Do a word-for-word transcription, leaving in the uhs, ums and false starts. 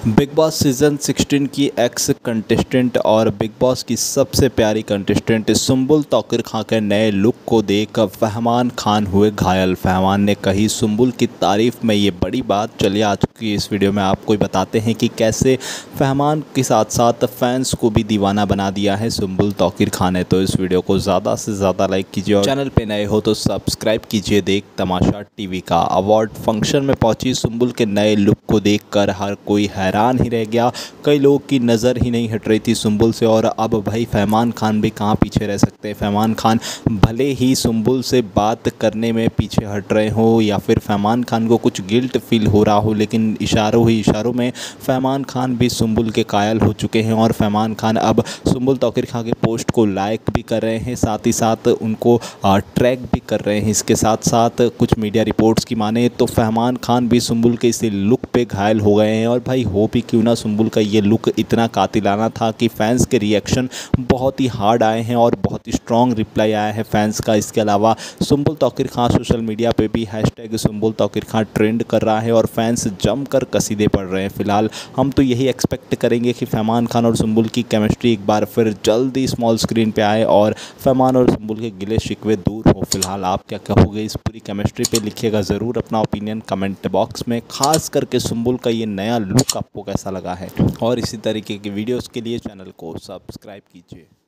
Big Boss season sixteen की ex contestant और Bigg Boss की सबसे प्यारी कंटेस्टेंट सुंबुल तौकीर खां के नए लुक को देख फहमान खान हुए घायल। फहमान ने कही सुंबुल की तारीफ में ये बड़ी बात। चलिए आज की इस वीडियो में आपको बताते हैं कि कैसे फहमान के साथ साथ फैंस को भी दीवाना बना दिया है सुंबुल तौकीर खां ने। तो इस वीडियो को ज़्यादा से ज़्यादा लाइक कीजिए और चैनल पे नए हो तो सब्सक्राइब कीजिए। देख तमाशा टीवी का अवार्ड फंक्शन में पहुंची सुंबुल के नए लुक को देखकर हर कोई हैरान ही रह गया। कई लोगों की नज़र ही नहीं हट रही थी सुंबुल से। और अब भाई फहमान खान भी कहाँ पीछे रह सकते हैं। फहमान खान भले ही सुंबुल से बात करने में पीछे हट रहे हो या फिर फहमान खान को कुछ गिल्ट फील हो रहा हो, लेकिन इशारों ही इशारों में फहमान खान भी सुंबुल के कायल हो चुके हैं। और फहमान खान अब सुंबुल तौकीर खां के पोस्ट को लाइक भी कर रहे हैं, साथ ही साथ उनको ट्रैक भी कर रहे हैं। इसके साथ साथ कुछ मीडिया रिपोर्ट्स की माने तो फहमान खान भी सुंबुल के इसी लुक पे घायल हो गए हैं। और भाई हो भी क्यों ना, सुंबुल का ये लुक इतना कातिलाना था कि फैंस के रिएक्शन बहुत ही हार्ड आए हैं और बहुत ही स्ट्रॉन्ग रिप्लाई आया है फैंस का। इसके अलावा सुंबुल तौकीर खां सोशल मीडिया पे भी हैशटैग सुंबुल तौकीर खां ट्रेंड कर रहा है और फैंस जमकर कसीदे पढ़ रहे हैं। फिलहाल हम तो यही एक्सपेक्ट करेंगे कि फहमान खान और सुंबुल की केमिस्ट्री एक बार फिर जल्दी स्मॉल स्क्रीन पे आए और फहमान और सुंबुल के गिले शिकवे दूर हो। फिलहाल आप क्या कहोगे इस पूरी केमिस्ट्री पे? लिखिएगा ज़रूर अपना ओपिनियन कमेंट बॉक्स में। खास करके सुंबुल का ये नया लुक आपको कैसा लगा है, और इसी तरीके की वीडियोस के लिए चैनल को सब्सक्राइब कीजिए।